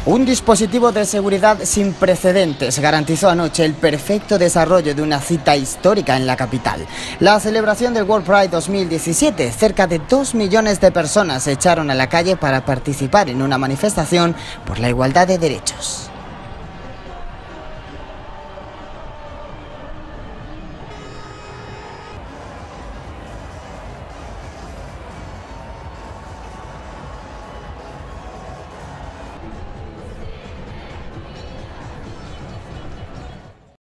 Un dispositivo de seguridad sin precedentes garantizó anoche el perfecto desarrollo de una cita histórica en la capital. La celebración del World Pride 2017, cerca de 2 millones de personas se echaron a la calle para participar en una manifestación por la igualdad de derechos.